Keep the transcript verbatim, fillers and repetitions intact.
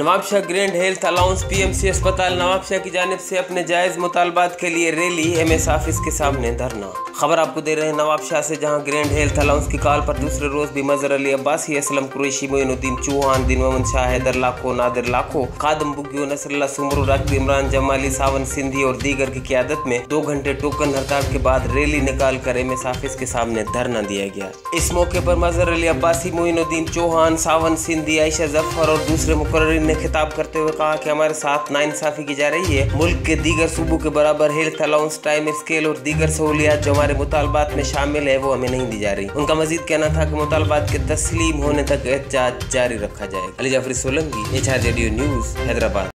Nawabshah grand health alliance PMC अस्पताल नवाबशाह की जानिब से अपने जायज़ मुतालबात के लिए रैली एमएस ऑफिस के सामने धरना। खबर आपको दे रहे हैं नवाबशाह से, जहां ग्रैंड हेल्थ अलाउंस की कॉल पर दूसरे रोज भी मजहर अली अब्बासी, असलम कुरैशी, मोइनुद्दीन चौहान, दिन मोहम्मद शाह, हैदर लाखो, नादिर लाखो, कादम बुग्गियो, नसरुल्लाह सुमरू, राकिब इमरान जमाली, सावन सिंधी और दीगर की क़यादत में दो घंटे टोकन हड़ताल के बाद रैली निकाल कर एमएस ऑफिस के सामने धरना दिया गया। इस मौके पर मजहर अली अब्बासी, मोइनुद्दीन चौहान, सावन सिंधी, आयशा जफर और दूसरे मुकर्रिरीन ने खिताब करते हुए कहा कि हमारे साथ नाइंसाफी की जा रही है। मुल्क के दीगर सूबों के बराबर हेल्थ अलाउंस, टाइम स्केल और दीगर सहूलियात जो हमारे मुतालबात में शामिल है वो हमें नहीं दी जा रही। उनका मजीद कहना था कि मुतालबात के तस्लीम होने तक एहतजाज जारी रखा जाएगा। Ali Jafri Solanki, H R radio news, Hyderabad.